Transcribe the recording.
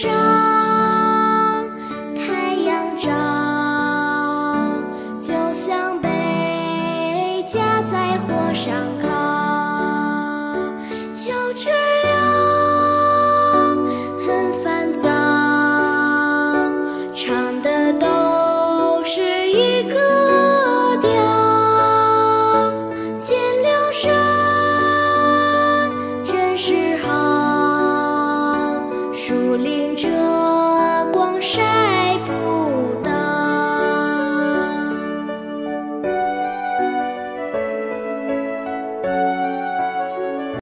上太阳照，就像被夹在火上烤。秋知凉，很烦躁，唱的都是一个调。见了山真是好，树林这光晒不